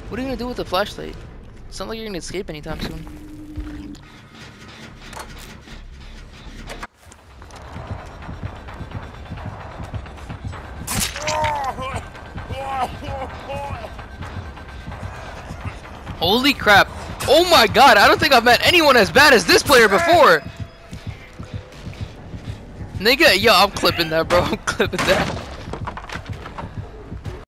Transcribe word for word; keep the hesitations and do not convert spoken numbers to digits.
What are you gonna do with the flashlight? It's not like you're gonna escape anytime soon. Holy crap! Oh my god, I don't think I've met anyone as bad as this player before! Nigga, yo, I'm clipping that, bro. I'm clipping that.